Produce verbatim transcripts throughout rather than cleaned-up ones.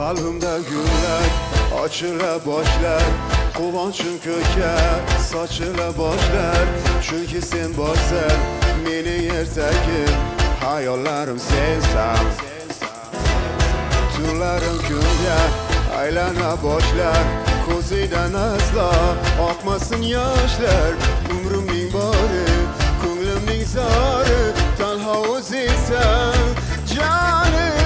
Qalbimda gullar ochila boshlar, quvonchim ko'kar sochila boshlar. Chunki sen borsan mening ertagim, hayollarim sensan. Tunlarim kunga aylana boshlar, ko'zingdan aslo oqmasin yoshlar. Umrimning bori, ko'nglimning zori, tanho o'zingsan jonim.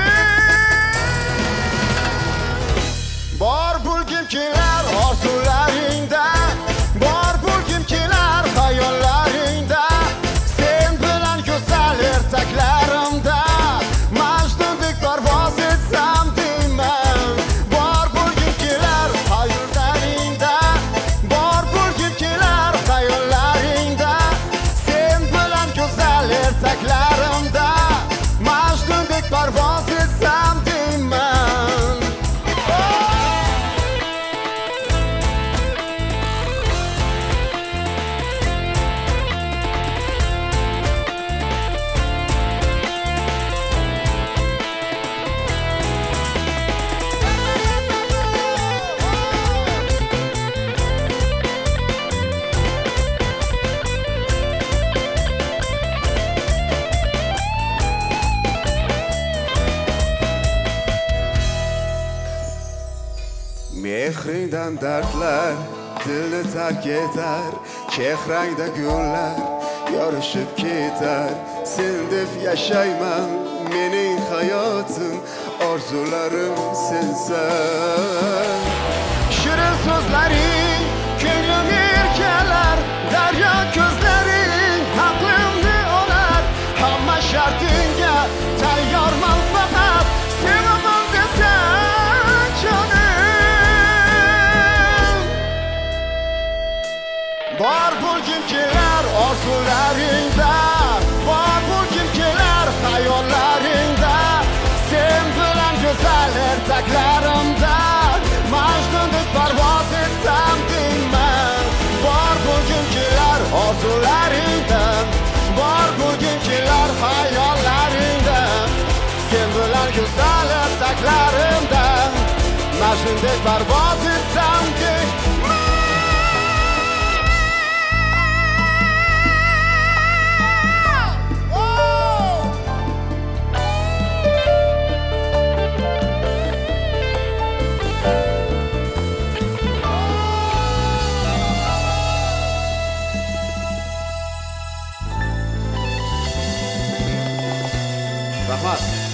Bor bo'lgim kelar orzularingda, bor bo'lgim kelar xayollaringda. Sen bilan go'zal ertaklarimda Majdundek parvoz etsam deyman. Bor bo'lgim kelar hayolaringda, bor bo'lgim kelar xayollaringda. Sen bilan go'zal ertaklarimda Majdundek parvoz etsam deyman. Mehringdan dardlar dilni tark etar, chehrangda gullar yorishib ketar. Sen deb yashayman, mening hayotim, orzularim sensan. Shirin so'zlaring ko'nglimni erkalar, daryo ko'zlaring aqlimni olar. Hamma shartingga tayyorman, faqat sevaman desan jonim. Bor bo'lgim kelar orzularingda, bor bo'lgim kelar xayollaringda. Sen bilan go'zal ertaklarimda Majdundek parvoz etsam deyman. Bor bo'lgim kelar orzularingda, bor bo'lgim kelar xayollaringda. Sen bilan go'zal ertaklarimda Majdundek parvoz etsam deyman. Rahmat.